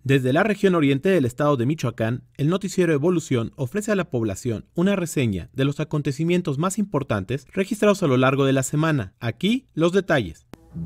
Desde la región oriente del estado de Michoacán, el noticiero Evolución ofrece a la población una reseña de los acontecimientos más importantes registrados a lo largo de la semana. Aquí los detalles.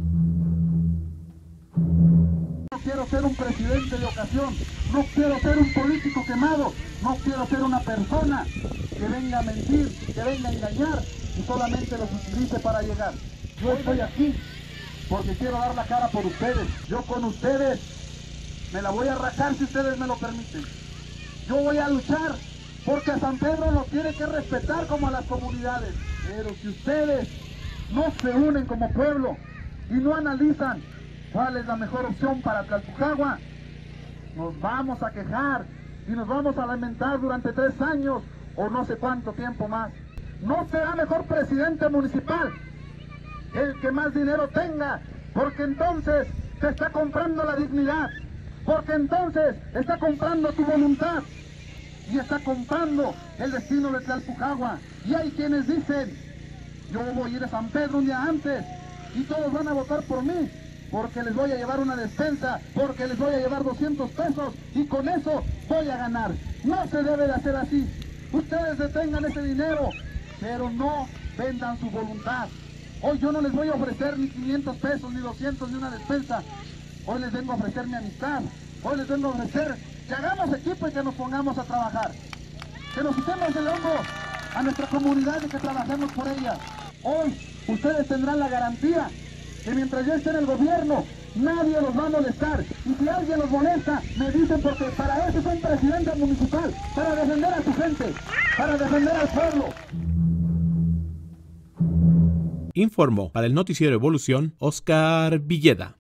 No quiero ser un presidente de ocasión, no quiero ser un político quemado, no quiero ser una persona que venga a mentir, que venga a engañar y solamente los utilice para llegar. Yo estoy aquí porque quiero dar la cara por ustedes. Yo con ustedes me la voy a arrancar si ustedes me lo permiten. Yo voy a luchar porque a San Pedro lo tiene que respetar como a las comunidades. Pero si ustedes no se unen como pueblo y no analizan cuál es la mejor opción para Tlalpujahua, nos vamos a quejar y nos vamos a lamentar durante 3 años o no sé cuánto tiempo más. No será mejor presidente municipal el que más dinero tenga, porque entonces te está comprando la dignidad, porque entonces está comprando tu voluntad y está comprando el destino de Tlalpujahua. Y hay quienes dicen, yo voy a ir a San Pedro un día antes y todos van a votar por mí, porque les voy a llevar una despensa, porque les voy a llevar 200 pesos y con eso voy a ganar. No se debe de hacer así. Ustedes detengan ese dinero, pero no vendan su voluntad. Hoy yo no les voy a ofrecer ni 500 pesos, ni 200, ni una despensa. Hoy les vengo a ofrecer mi amistad. Hoy les vengo a ofrecer que hagamos equipo y que nos pongamos a trabajar. Que nos quitemos el hombro a nuestra comunidad y que trabajemos por ella. Hoy ustedes tendrán la garantía que mientras yo esté en el gobierno, nadie los va a molestar. Y si alguien los molesta, me dicen, porque para eso es un presidente municipal, para defender a su gente, para defender al pueblo. Informó para el noticiero Evolución, Oscar Villeda.